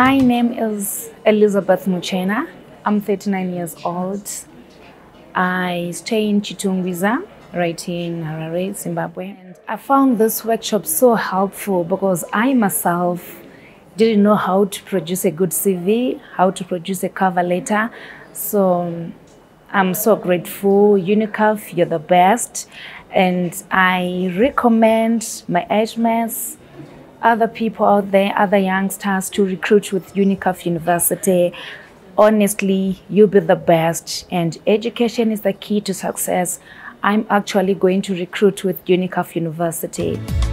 My name is Elizabeth Muchena. I'm 39 years old. I stay in Chitungwiza, right in Harare, Zimbabwe. And I found this workshop so helpful because I myself didn't know how to produce a good CV, how to produce a cover letter. So I'm so grateful. Unicaf, you're the best. And I recommend my age mates, other people out there, other youngsters to recruit with Unicaf University. Honestly, you'll be the best, and education is the key to success. I'm actually going to recruit with Unicaf University.